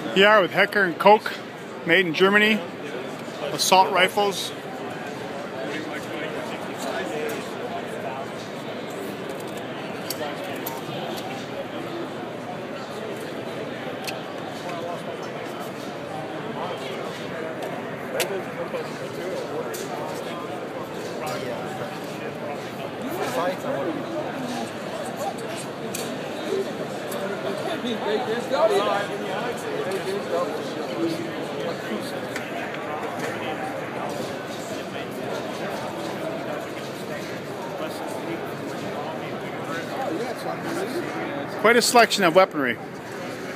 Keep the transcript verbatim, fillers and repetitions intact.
Here with Hecker and Koch, made in Germany, assault rifles. Quite a selection of weaponry.